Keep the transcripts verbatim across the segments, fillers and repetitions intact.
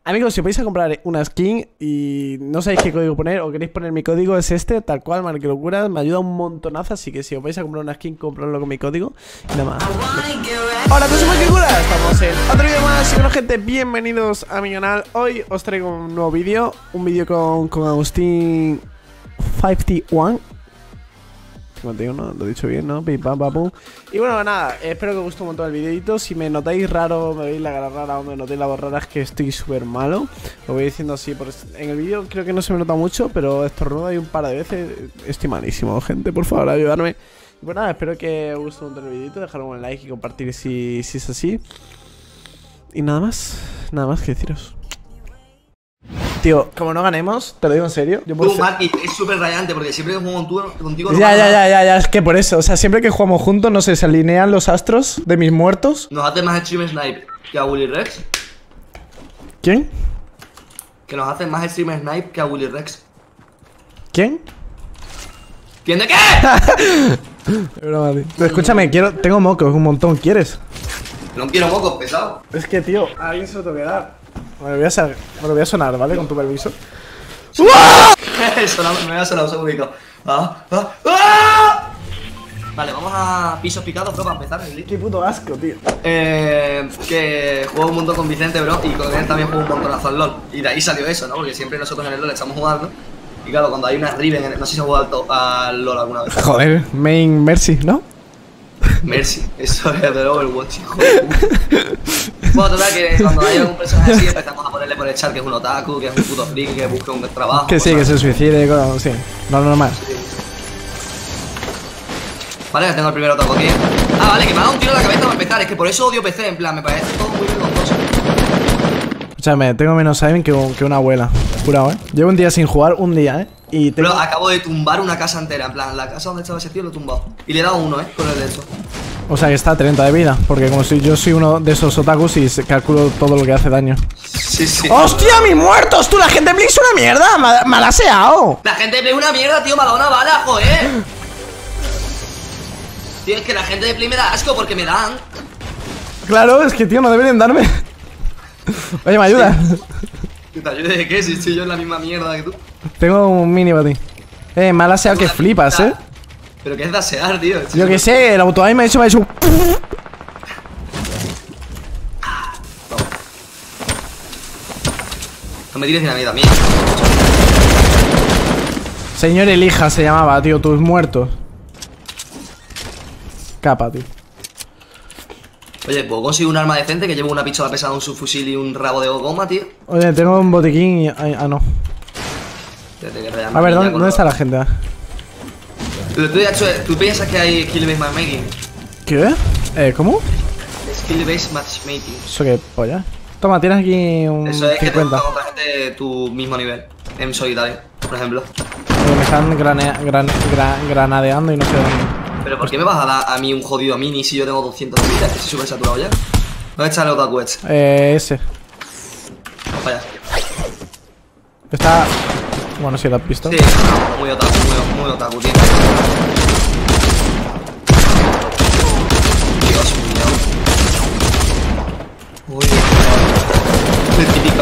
Amigos, si vais a comprar una skin y no sabéis qué código poner o queréis poner mi código, es este, tal cual, Marque Locura. Me ayuda un montonazo, así que si os vais a comprar una skin, compradlo con mi código. Y nada más. Hola, ¿qué soy Marque Locura? Estamos en otro vídeo más. Y bueno, gente, bienvenidos a mi canal. Hoy os traigo un nuevo vídeo. Un vídeo con, con Agustín cincuenta y uno. cincuenta y uno, lo he dicho bien, ¿no? Pim, pam, pam, pum. Y bueno, nada, espero que os guste un montón el videito. Si me notáis raro, me veis la cara rara o me notáis la voz rara, es que estoy súper malo. Lo voy diciendo así, por en el vídeo creo que no se me nota mucho, pero estornudo ahí un par de veces. Estoy malísimo, gente, por favor, ayudarme. Y bueno, nada, espero que os guste un montón el videito. Dejar un like y compartir si, si es así. Y nada más, nada más que deciros. Tío, como no ganemos, te lo digo en serio. Yo Tú, Mati, es súper rayante porque siempre que juego contigo, contigo no Ya, ya, ya, ya, ya, es que por eso, o sea, siempre que jugamos juntos, no sé, se alinean los astros de mis muertos. Nos hace más stream snipe que a Willy Rex. ¿Quién? Que nos hace más stream snipe que a Willy Rex. ¿Quién? ¿Quién de qué? Broma, tío. Escúchame, quiero, tengo mocos, un montón, ¿quieres? No quiero mocos, pesado. Es que, tío, a alguien se lo tengo que dar. Me lo voy a, me lo voy a sonar, ¿vale? Con tu permiso. Sonado, me voy a sonar un segundito. Ah, ah, ah. Vale, vamos a pisos picados, bro, para empezar. Qué puto asco, tío. Eh, que juego un montón con Vicente, bro, y con él también juego un montonazo al LOL. Y de ahí salió eso, ¿no? Porque siempre nosotros en el LOL estamos jugando. Y claro, cuando hay una Riven, en el, no sé si se ha jugado al, al LOL alguna vez. Joder, main Mercy, ¿no? Mercy, eso es del Overwatch, hijo de puta. Bueno, total, que cuando haya un personaje así empezamos a ponerle por el chat que es un otaku, que es un puto friki, que busca un trabajo. Que sí, que se suicide, con, sí, no normal. Sí. Vale, que tengo el primer otaku aquí. Ah, vale, que me ha dado un tiro en la cabeza para empezar. Es que por eso odio P C, en plan, me parece todo muy vergonzoso. Escúchame, tengo menos aim que, que una abuela, jurado, ¿eh? Llevo un día sin jugar, un día, ¿eh? Y tengo... Pero acabo de tumbar una casa entera, en plan, la casa donde estaba ese tío lo he tumbado. Y le he dado uno, ¿eh? Con el de hecho. O sea que está a treinta de vida, porque como si yo soy uno de esos otakus y calculo todo lo que hace daño. Sí, sí. ¡Hostia, mis muertos! ¡Tú, la gente de Play es una mierda! ¡Mal, malaseado! La gente de Play es una mierda, tío, me ha dado una bala, joder. Tío, es que la gente de Play me da asco porque me dan. Claro, es que, tío, no deberían darme. Oye, ¿me ayudas? ¿Que te ayude de qué? Si estoy yo en la misma mierda que tú. Tengo un mini para ti. Eh, malaseado que flipas, ¿eh? Pero que es dasear, tío. Yo que sé, el auto-aim me ha hecho, me ha hecho... No me tires dinamita mía. Señor Elija se llamaba, tío, tus muertos. Capa, tío. Oye, ¿puedo conseguir un arma decente? Que llevo una pistola pesada, un subfusil y un rabo de goma, tío. Oye, tengo un botiquín y... Ah, no. A ver, ¿dónde, ¿dónde está la gente? Pero tú, hecho, ¿tú piensas que hay skill-based matchmaking? ¿Qué? Eh, ¿cómo? Skill-based matchmaking. ¿Eso qué polla? Toma, tienes aquí un Eso es cincuenta. Que te otra gente de tu mismo nivel. En solitario, por ejemplo. Porque me están granea, gran, gran, granadeando y no sé dónde. Pero ¿por qué me vas a dar a mí un jodido mini si yo tengo doscientos de vida? Estoy súper saturado ya. ¿Dónde está el otaku este? Eh, ese. Vamos para allá. Está... Bueno, si lo has visto. Sí, no, muy otaku, muy, muy otaku, tío. Dios mío. Uy, qué típico.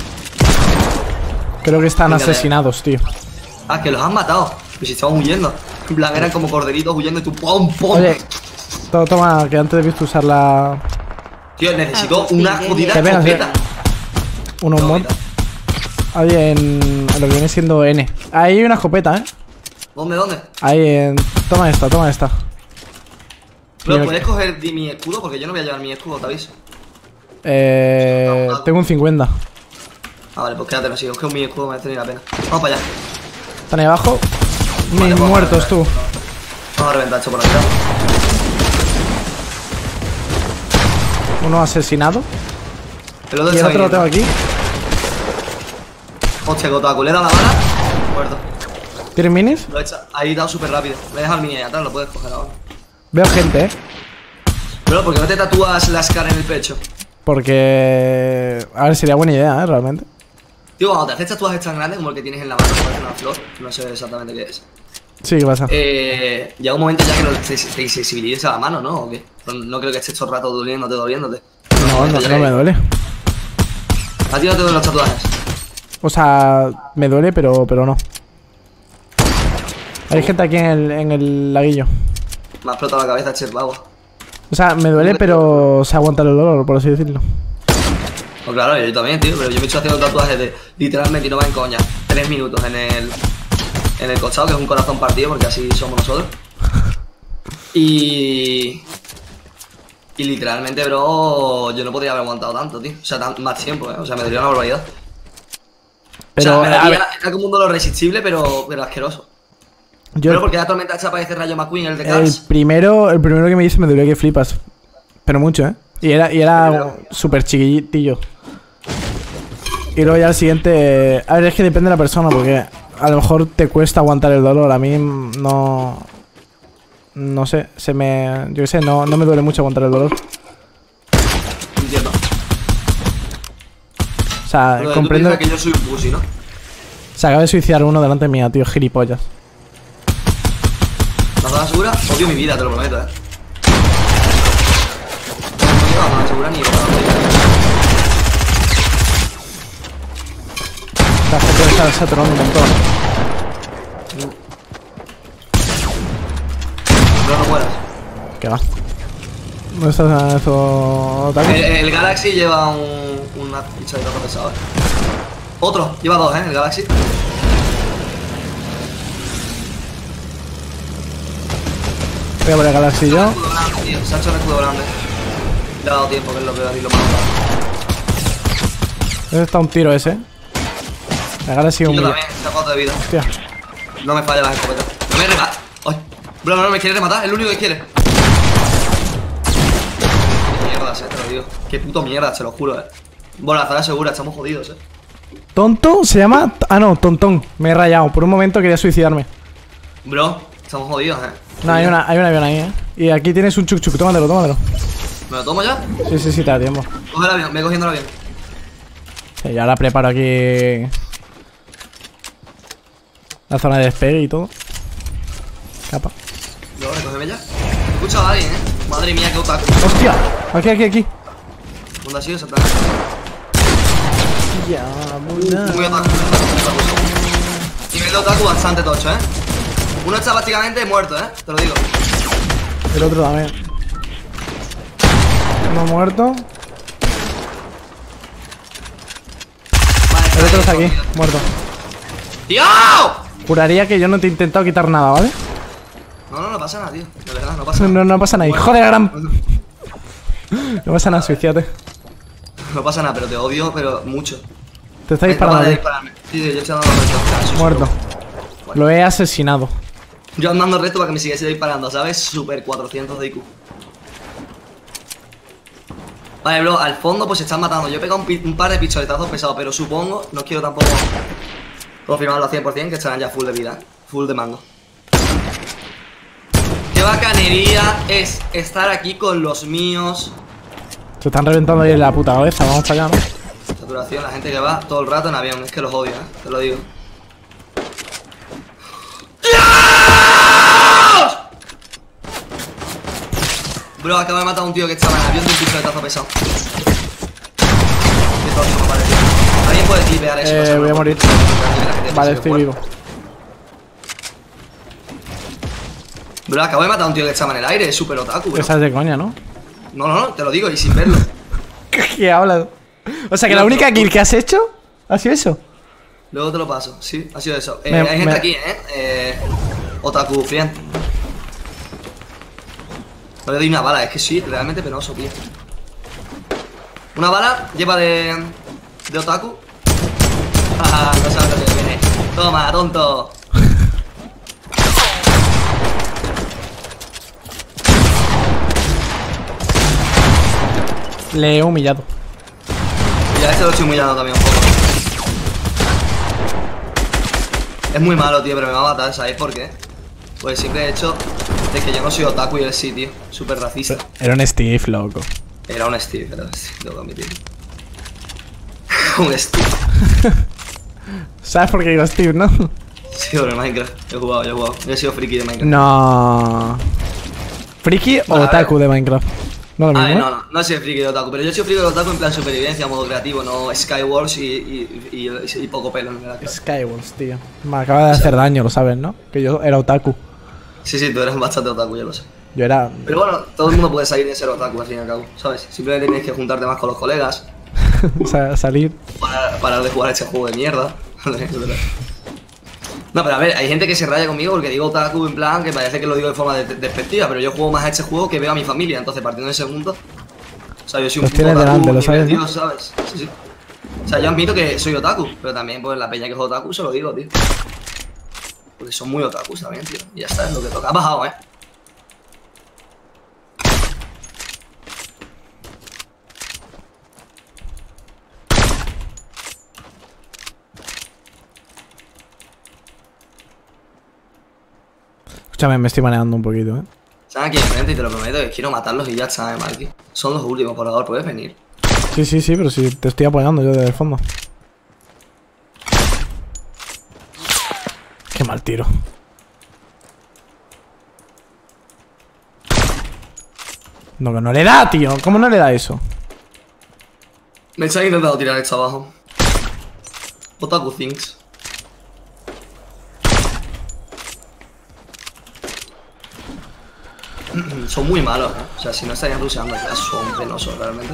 Creo que están Venga, asesinados, tío. Ah, que los han matado. Pues si estaban huyendo. En plan, eran como corderitos huyendo y tú ¡pum, pum! Oye, to toma, que antes debiste usar la... Tío, necesito una jodida Te pegas, escopeta. Uno mod. Ahí en, en lo que viene siendo N. Ahí hay una escopeta, ¿eh? ¿Dónde, dónde? Ahí en... Toma esta, toma esta. Pero Mira, puedes coger di mi escudo porque yo no voy a llevar mi escudo, te aviso. Eh... Tengo un cincuenta. Ah, vale, pues quédatelo, si es que mi escudo merece ni la pena. Vamos para allá. Están ahí abajo. Mis Vale, pues, muertos, vale, tú. vale. Vamos a reventar esto por la mitad. Uno asesinado. El otro Y el está otro lo tengo viniendo. aquí. Hostia, Gotaku, le he dado la bala. Muerto. ¿Tienes minis? Lo he hecho, ahí dado súper rápido. Me he dejado el mini ahí atrás, lo puedes coger ahora. Veo gente, ¿eh? Pero, ¿por qué no te tatúas la Scar en el pecho? Porque... A ver, sería buena idea, ¿eh? Realmente. Tío, cuando te haces tatuajes tan grandes como el que tienes en la mano, que parece una flor, no sé exactamente qué es. Sí, ¿qué pasa? Eh, llega un momento ya que lo, te, te insensibiliza la mano, ¿no? ¿O qué? No, no creo que estés todo el rato doliéndote, doliéndote. No, no, no me duele. A ti no te duelen los tatuajes. O sea, me duele, pero, pero no. Hay gente aquí en el, en el laguillo. Me ha explotado la cabeza, che, vago. O sea, me duele, pero se aguanta el dolor, por así decirlo. Pues claro, yo también, tío, pero yo me he hecho haciendo tatuajes de literalmente, y no va en coña, tres minutos en el en el costado, que es un corazón partido, porque así somos nosotros. Y y literalmente, bro, yo no podría haber aguantado tanto, tío. O sea, tan, más tiempo, ¿eh? O sea, me dolía una barbaridad. Pero, o sea, me a dolía, ver, era como un dolor resistible, pero, pero asqueroso. yo, Pero porque la tormenta hecha parece Rayo McQueen, el de el Cars. primero, el primero que me hice me dolió que flipas. Pero mucho, ¿eh? Y era, y era súper chiquitillo. Y luego ya el siguiente... A ver, es que depende de la persona, porque a lo mejor te cuesta aguantar el dolor. A mí no... No sé, se me... Yo qué sé, no, no me duele mucho aguantar el dolor. Entiendo. O sea, Pero comprendo... tú piensas que yo soy un pussy, ¿no? Se acaba de suicidar uno delante mía, tío, gilipollas. ¿La zona segura? Odio mi vida, te lo prometo, eh. No lleva zona segura ni para La gente está saturando un montón. No, no mueras. ¿Qué va? ¿No estás en eso? El, el Galaxy lleva un, una ficha de datos pesado, eh. Otro, lleva dos, eh, el Galaxy. Voy a poner Galaxy yo. Escudo grande, tío. Se ha hecho un escudo grande. Le ha dado tiempo, que es lo peor y lo más malo. ¿Dónde está un tiro ese? La Galaxy Yo un también, está cuatro de vida. Hostia. No me falla la escopeta. No me remata. ¡Ay! Bro, no me quiere rematar, es lo único que quiere. Qué mierda, eh, te lo digo. Qué puto mierda, te lo juro, eh. Bueno, la zona segura, estamos jodidos, eh. ¿Tonto? ¿Se llama? Ah, no, Tontón. Me he rayado. Por un momento quería suicidarme. Bro, estamos jodidos, eh. No, hay, una, hay un avión ahí, eh. Y aquí tienes un chuk chuk. Tómatelo, tómatelo. ¿Me lo tomo ya? Sí, sí, sí, te da tiempo. Coge el avión, ve cogiendo el avión. Sí, ya ahora preparo aquí la zona de despegue y todo. Capa. Bro, recógeme ya. He escuchado a alguien, eh. Madre mía, qué otaku. ¡Hostia! Aquí, aquí, aquí. ¿Dónde ha sido exactamente? Ya, Muy otaku. Nivel de otaku bastante tocho, eh. Uno está prácticamente muerto, eh. Te lo digo. El otro también. Uno muerto. Vale, El otro está ahí, aquí, tío. muerto. ¡Tío! Juraría que yo no te he intentado quitar nada, ¿vale? No, no, no pasa nada, tío. De verdad, no pasa nada. No, no pasa nada. Hijo de la gran... No pasa nada, suicídate. No pasa nada, pero te odio, pero mucho. Te está Eh, disparando. acaba de a ti. dispararme. Sí, sí, yo estoy dando recto. Muerto. Lo he asesinado. Yo andando recto para que me siguiese disparando, ¿sabes? Super cuatrocientos de I Q. Vale, bro, al fondo pues se están matando. Yo he pegado un, pi- un par de pistoletazos pesados, pero supongo, no quiero tampoco confirmarlo al cien por cien, que estarán ya full de vida, full de mango. Qué bacanería es estar aquí con los míos. Se están reventando ahí en la puta cabeza. Vamos para allá, ¿no? Saturación, la gente que va todo el rato en avión, es que los odio, ¿eh? Te lo digo. ¡Dios! Bro, acabo de matar a un tío que estaba en el avión de un pistoletazo pesado. Qué tonto me parece. ¿Alguien puede tipear eso? Eh, Pásame voy a por- morir. Vale, Vale, estoy vivo. Bro, acabo de matar a un tío que estaba en el aire, es súper otaku, bro. Esa es de coña, ¿no? No, no, no, te lo digo y sin verlo. ¿Qué hablas? O sea, que la única kill que has hecho ha sido eso. Luego te lo paso, sí, ha sido eso. Eh, Me- hay gente me- aquí, ¿eh? eh otaku, friend. No le doy una bala, es que sí, realmente penoso, tío. Una bala lleva de... de otaku. Ah, no sabes lo que viene. Toma, tonto. Le he humillado. Y a este lo estoy humillando también un poco. Es muy malo, tío, pero me va a matar, ¿sabéis por qué? Pues siempre he hecho de que yo no soy otaku y él sí, tío. Súper racista. Era un Steve, loco. Era un Steve, era un Steve, tengo que admitir. Un Steve. ¿Sabes por qué digo Steve, no? Sí, por el Minecraft. Yo he jugado, yo he jugado. Yo he sido friki de Minecraft. No. ¿Friki o Vale, a ver. otaku de Minecraft? No lo A mismo. ver, ¿eh? no, no, no soy friki de otaku, pero yo soy friki de otaku en plan supervivencia, modo creativo, no Skywars y, y, y, y, y poco pelo, en verdad. Skywars, tío. Me acaba de hacer daño, lo sabes, ¿no? Que yo era otaku. Sí, sí, tú eres bastante otaku, yo lo sé. Yo era. Pero bueno, todo el mundo puede salir de ser otaku al fin y al cabo, ¿sabes? Simplemente tienes que juntarte más con los colegas, O sea, salir. parar, parar de jugar a este juego de mierda. No, pero a ver, hay gente que se raya conmigo porque digo otaku en plan que parece que lo digo de forma de- despectiva, pero yo juego más a este juego que veo a mi familia, entonces partiendo de ese punto. O sea, yo soy un Los tienes otaku delante, lo sabes, divertido, ¿no? ¿sabes? Sí, sí. O sea, yo admito que soy otaku, pero también pues la peña que es otaku se lo digo, tío. Porque son muy otakus también, tío. Y ya está, es lo que toca. Ha bajado, eh. Escúchame, me estoy manejando un poquito, ¿eh? Están aquí enfrente y te lo prometo que quiero matarlos y ya está, eh, Marky. Son los últimos, por favor, puedes venir. Sí, sí, sí, pero sí, te estoy apoyando yo desde el fondo. Qué mal tiro. No, que no le da, tío. ¿Cómo no le da eso? Me están intentando tirar esto abajo. Otaku Things. Son muy malos, ¿eh? O sea, si no estarían ruseando ya son penosos realmente.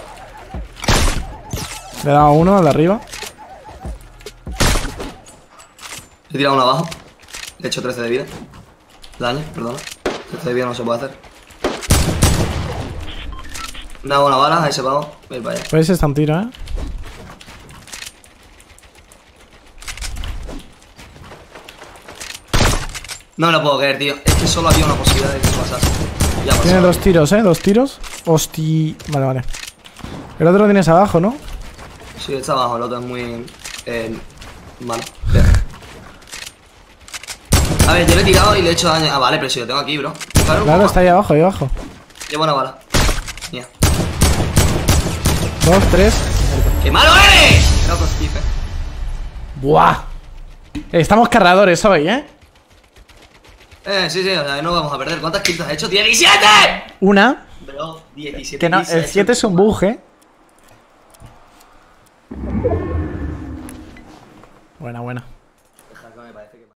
Le he dado a uno al de arriba. He tirado uno abajo. Le he hecho trece de vida. Daño, perdona. trece de vida no se puede hacer. Me hago una bala a ese pavo. Voy para allá. Pues está un tiro, ¿eh? No me lo puedo creer, tío. Es que solo había una posibilidad de que eso pasase. Ya pasó. Tiene dos tiros, ¿eh? Dos tiros. Hosti... Vale, vale. El otro lo tienes abajo, ¿no? Sí, está abajo. El otro es muy... Eh, malo. A ver, yo le he tirado y le he hecho daño. Ah, vale, pero si lo tengo aquí, bro. Claro, Claro, está ahí abajo, ahí abajo. Llevo una bala. Mía. Dos, tres. ¡Qué malo eres! Era otro skip, eh. ¡Buah! Estamos cargadores hoy, ¿eh? Eh, sí, sí, o sea, no vamos a perder. ¿Cuántas kills has hecho? ¡diecisiete! Una. Bro, diecisiete. Que no, kills el has siete hecho. es un bug, ¿eh? Buena, buena.